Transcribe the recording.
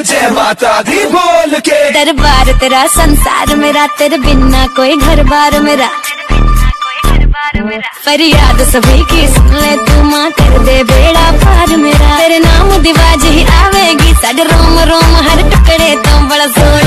जय माता दी बोल के। दरबार तेरा संसार मेरा, तेरे बिना कोई घर बार मेरा। फरियाद सभी की सुन ले तू माँ, कर दे बेड़ा पार मेरा। तेरे नाम दी बाज ही आवेगी, साढ़े रोम रोम हर टुकड़े तो बड़ा जोर